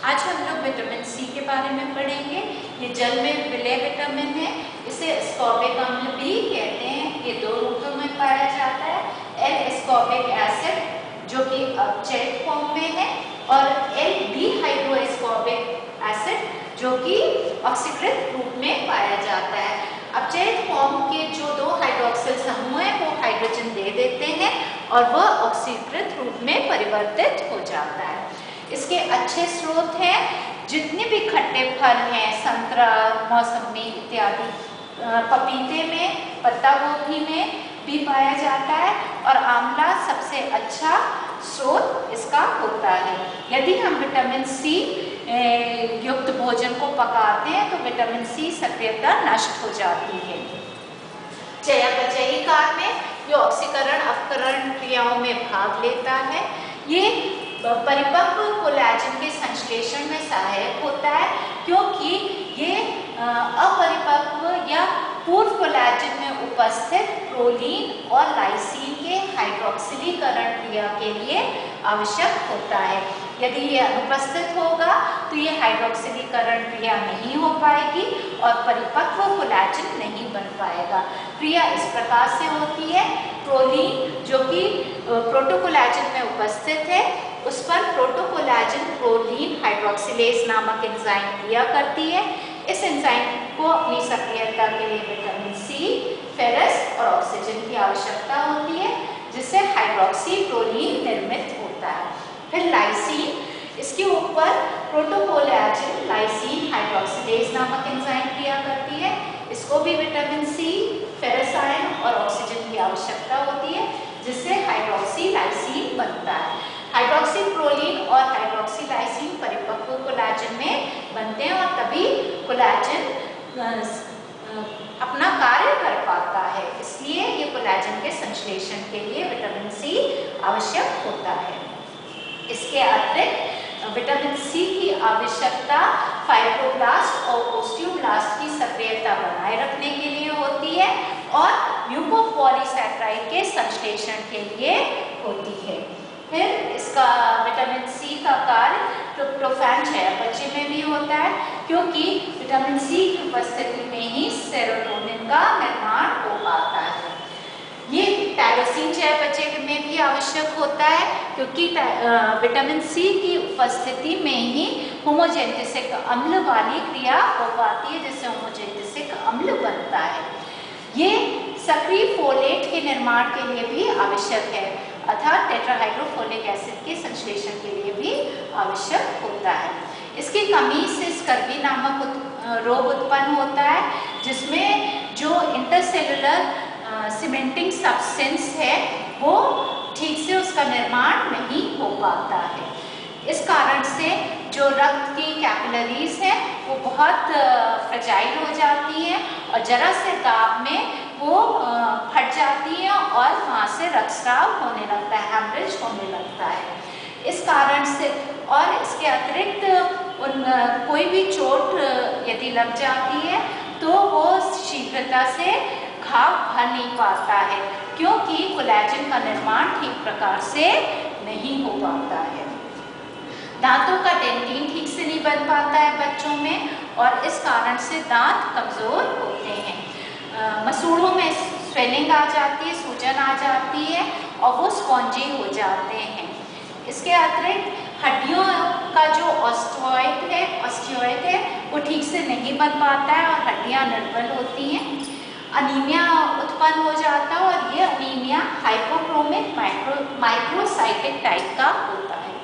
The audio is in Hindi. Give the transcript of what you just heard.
आज हम लोग विटामिन सी के बारे में पढ़ेंगे। ये जल में विलय विटामिन है, इसे एस्कॉर्बिक अम्ल भी कहते हैं। ये दो रूपों में पाया जाता है, एल एस्कॉर्बिक एसिड जो कि अपचयित फॉर्म में है और एल डिहाइड्रोएस्कॉर्बिक एसिड जो कि ऑक्सीकृत रूप में पाया जाता है। अपचयित फॉर्म के जो दो हाइड्रोक्सिल समूह हैं वो हाइड्रोजन दे देते हैं और वह ऑक्सीकृत रूप में परिवर्तित हो जाता है। इसके अच्छे स्रोत हैं, जितने भी खट्टे फल हैं, संतरा, मौसमी इत्यादि, पपीते में, पत्ता गोभी में भी पाया जाता है और आंवला सबसे अच्छा स्रोत इसका होता है। यदि हम विटामिन सी युक्त भोजन को पकाते हैं तो विटामिन सी सक्रियता नष्ट हो जाती है। चयापचयी कार्य में ये ऑक्सीकरण अपकरण क्रियाओं में भाग लेता है। ये परिपक्व कोलेजन के संश्लेषण में सहायक होता है, क्योंकि ये अपरिपक्व या पूर्व कोलेजन में उपस्थित प्रोलीन और लाइसीन के हाइड्रोक्सिलीकरण क्रिया के लिए आवश्यक होता है। यदि ये अनुपस्थित होगा तो ये हाइड्रोक्सिलीकरण क्रिया नहीं हो पाएगी और परिपक्व कोलेजन नहीं बन पाएगा। क्रिया इस प्रकार से होती है, प्रोलीन जो कि प्रोटोकोलेजन में उपस्थित है उस पर प्रोटोकोलेजन प्रोलीन हाइड्रोक्सिलेज नामक एंजाइम क्रिया करती है। इस एंजाइम को अपनी सक्रियता के लिए विटामिन सी, फेरस और ऑक्सीजन की आवश्यकता होती है, जिससे हाइड्रोक्सी प्रोलीन निर्मित होता है। फिर लाइसीन, इसके ऊपर प्रोटोकोलेजन लाइसीन हाइड्रोक्सिलेज नामक एंजाइम क्रिया करती है। इसको भी विटामिन सी, फेरस आयन और ऑक्सीजन की आवश्यकता होती है, जिससे हाइड्रोक्सी लाइसीन बनता है। हाइड्रोक्सी प्रोलीन और हाइड्रोक्सी लाइसीन परिपक्व कोलेजन में बनते हैं और तभी कोलेजन अपना कार्य कर पाता है। इसलिए ये कोलेजन के संश्लेषण के लिए विटामिन सी आवश्यक होता है। इसके अतिरिक्त विटामिन सी की आवश्यकता फाइब्रोब्लास्ट और ओस्टियोब्लास्ट की सक्रियता बनाए रखने के लिए होती है और म्यूकोपॉलीसैकेराइड के संश्लेषण के लिए होती है। फिर इसका विटामिन सी का कार्य ट्रिप्टोफैन चयापचय में भी होता है, क्योंकि विटामिन सी की उपस्थिति में ही सेरोटोनिन का निर्माण हो पाता है। ये टायरोसिन चयापचय में भी आवश्यक होता है, क्योंकि विटामिन सी की उपस्थिति में ही होमोजेनेसिस अम्ल वाली क्रिया हो पाती है, जिससे होमोजेनेसिस अम्ल बनता है। ये सक्रिय फोलेट के निर्माण के लिए भी आवश्यक है, अर्थात टेट्राहाइड्रोफोलिक एसिड के संश्लेषण के लिए भी आवश्यक होता है। इसकी कमी से स्कर्वी नामक रोग उत्पन्न होता है, जिसमें जो इंटरसेलुलर सीमेंटिंग सब्सटेंस है वो ठीक से उसका निर्माण नहीं हो पाता है। इस कारण से जो रक्त की कैपिलरीज हैं वो बहुत फ्रेजाइल हो जाती हैं और जरा से दाब में वो फट जाती हैं और वहाँ से रक्तस्राव होने लगता है, हैमरेज होने लगता है। इस कारण से और इसके अतिरिक्त कोई भी चोट यदि लग जाती है तो वो शीघ्रता से घाव भर नहीं पाता है, क्योंकि कोलेजन का निर्माण ठीक प्रकार से नहीं हो पाता है। दांतों का डेंटिन ठीक से नहीं बन पाता है बच्चों में और इस कारण से दांत कमजोर होते हैं। मसूड़ों में स्वेलिंग आ जाती है, सूजन आ जाती है और वो स्पॉन्जी हो जाते हैं। इसके अतिरिक्त हड्डियों का जो ऑस्टियोइड है वो ठीक से नहीं बन पाता है और हड्डियां निर्बल होती हैं। अनीमिया उत्पन्न हो जाता है और ये अनीमिया हाइपोक्रोमिक माइक्रोसाइटिक टाइप का होता है।